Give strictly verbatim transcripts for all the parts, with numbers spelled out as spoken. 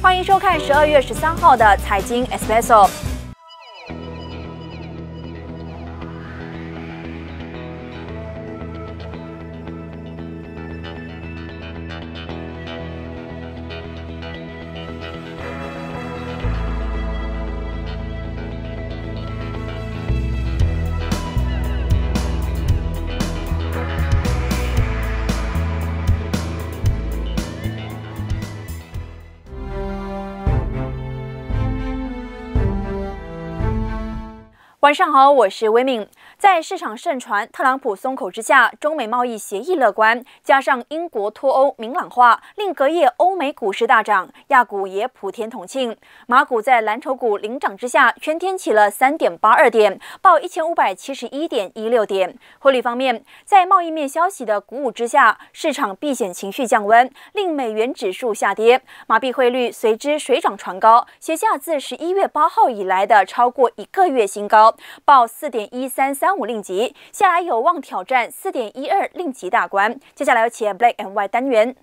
欢迎收看十二月十三号的财经 Espresso。 晚上好，我是威敏。在市场盛传特朗普松口之下，中美贸易协议乐观，加上英国脱欧明朗化，令隔夜欧美股市大涨，亚股也普天同庆。马股在蓝筹股领涨之下，全天起了 三点八二点，报一千五百七十一点一六点。汇率方面，在贸易面消息的鼓舞之下，市场避险情绪降温，令美元指数下跌，马币汇率随之水涨船高，写下自十一月八号以来的超过一个月新高。 报 四点一三三五令吉，下来有望挑战 四点一二令吉大关。接下来有企业 Black and White 单元。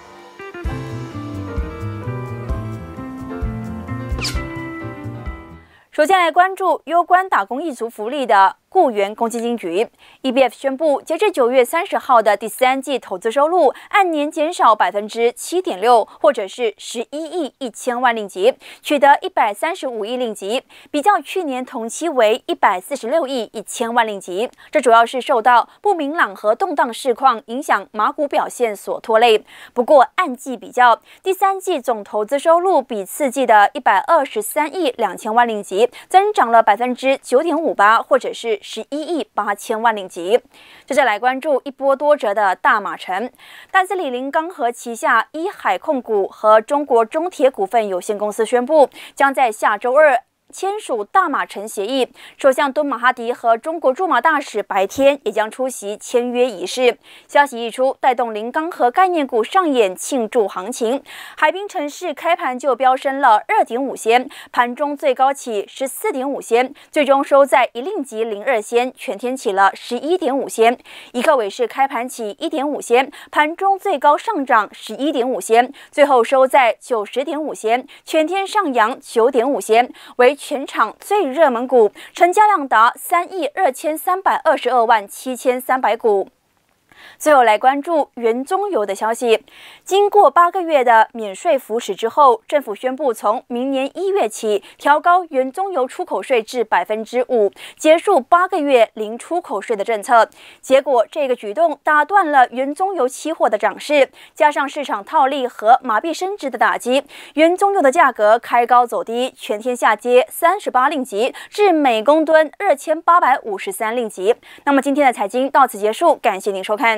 首先来关注攸关打工一族福利的雇员公积金局 E B F 宣布，截至九月三十号的第三季投资收入按年减少百分之七点六，或者是十一亿一千万令吉，取得一百三十五亿令吉，比较去年同期为一百四十六亿一千万令吉。这主要是受到不明朗和动荡市况影响马股表现所拖累。不过按季比较，第三季总投资收入比次季的一百二十三亿两千万令吉。 增长了百分之九点五八，或者是十一亿八千万令吉。接着来关注一波多折的大马城，大资李林刚和旗下一海控股和中国中铁股份有限公司宣布，将在下周二 签署大马城协议，首相敦马哈迪和中国驻马大使白天也将出席签约仪式。消息一出，带动林刚和概念股上演庆祝行情。海滨城市开盘就飙升了 二点五仙，盘中最高起 十四点五仙，最终收在一令吉零二仙，全天起了 十一点五仙。一克伟是开盘起 一点五仙，盘中最高上涨 十一点五仙，最后收在 九十点五仙，全天上扬 九点五仙，为 全场最热门股，成交量达三亿二千三百二十二万七千三百股。 最后来关注原中油的消息。经过八个月的免税扶持之后，政府宣布从明年一月起调高原中油出口税至百分之五，结束八个月零出口税的政策。结果，这个举动打断了原中油期货的涨势，加上市场套利和马币升值的打击，原中油的价格开高走低，全天下跌三十八令吉，至每公吨二千八百五十三令吉。那么今天的财经到此结束，感谢您收看。